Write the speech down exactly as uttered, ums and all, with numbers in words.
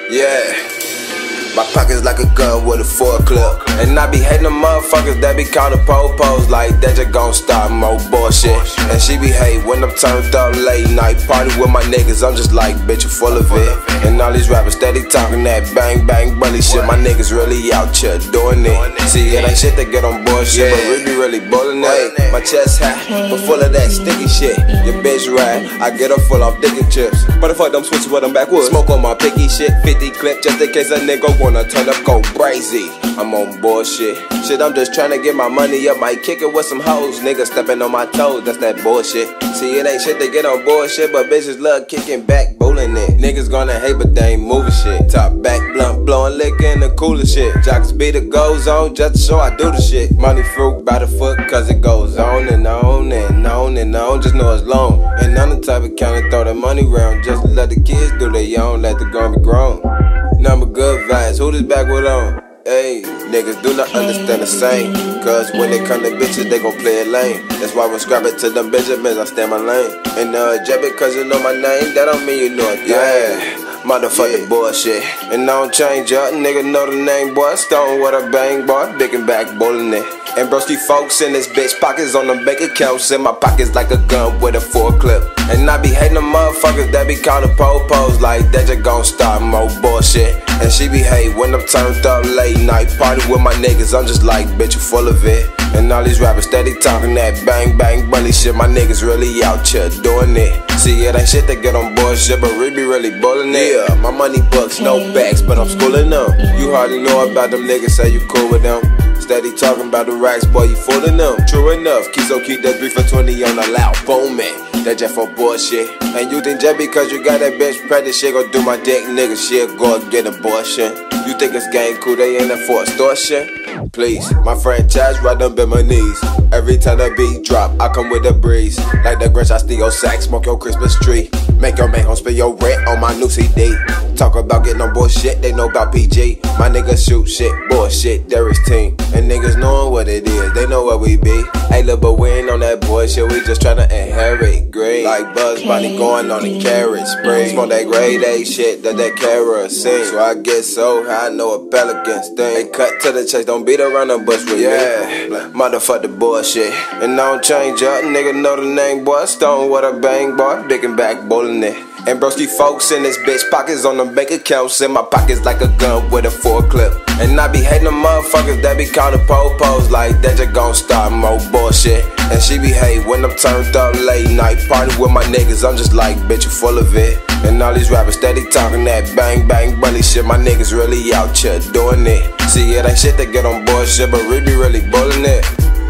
Yeah. My pocket's like a gun with a four clip. And I be hating the motherfuckers that be calling po-pos like that just gon' start more bullshit. And she be hate when I'm turned up late night party with my niggas. I'm just like, bitch, you full of it. And all these rappers steady talking that bang bang bully shit. My niggas really out here doing it. See, it ain't shit to get on bullshit, but we be really bullin' it. My chest high, but full of that sticky shit. Your bitch ride, I get her full off dicky chips. But the fuck them switches with them backwoods. Smoke on my picky shit, fifty clip just in case a nigga wanna turn up, go crazy. I'm on bullshit. Shit, I'm just tryna get my money up. Might kick it with some hoes. Niggas stepping on my toes, that's that bullshit. See, it ain't shit to get on bullshit, but bitches love kicking back, bowling it. Niggas gonna hate, but they ain't moving shit. Top back, blunt, blowing liquor and the coolest shit. Jocks beat it goes on just to show I do the shit. Money fruit by the foot, cause it goes on and on and on and on. Just know it's long. And I'm the type of kind to throw that money around. Just let the kids do their own, let the grown be grown. Number good vibes, who this backward on? Hey, niggas do not understand the same. Cause when they come to bitches, they gon' play it lame. That's why when scrap it to them Benjamins, I stand my lane. And uh, just because you know my name, that don't mean you know it. Yeah. Motherfucking yeah. Bullshit. And I don't change up, nigga know the name, boy. Stone with a bang, boy. Big and back, bowling it. And broski folks in this bitch pockets on them bank accounts. In my pockets like a gun with a four clip. And I be hating the motherfuckers that be calling po-pos like that just gon' start more bullshit. And she be hate when I'm turned up late night party with my niggas. I'm just like, bitch, you full of it. And all these rappers steady talking that bang bang bully shit. My niggas really out here doing it. See, it ain't shit to get on bullshit, but we be really bullin' it. Yeah, my money books, no backs, but I'm schooling them. You hardly know about them niggas, say you cool with them. Steady talking about the racks, boy, you fooling them. True enough, Quis Obalaca keep that three for twenty on the loud boom, man. That just for bullshit. And you think just because you got that bitch pregnant, shit gon' do my dick, nigga, shit, go and get abortion. You think it's game cool, they ain't there for extortion? Please, my franchise right up in my knees. Every time the beat drop, I come with a breeze. Like the Grinch, I steal your sack, smoke your Christmas tree. Make your man home spend your rent on my new C D. Talk about getting on bullshit, they know about P G. My niggas shoot shit, bullshit, there is team. And niggas knowing what it is, they know where we be. Hey, look, but we ain't on that bullshit, we just tryna inherit grade. Like Buzz Bunny going on the carrot spray. Smoke that grade A shit, that that kerosene. So I get so high, I know a pelican sting. They cut to the chase, don't beat around the bush with yeah. me. Motherfuck the bullshit. And I don't change up, nigga know the name, boy. Stone with a bang, boy. Big and back, bowling it. And broski folks in this bitch pockets on them bank accounts. In my pockets like a gun with a four clip. And I be hating the motherfuckers that be calling po-pos like that just gon' start more bullshit. And she be hate when I'm turned up late night party with my niggas. I'm just like, bitch, you full of it. And all these rappers steady talking that bang bang bully shit. My niggas really out here doing it. See, it ain't shit to get on bullshit, but we be really bullin' it.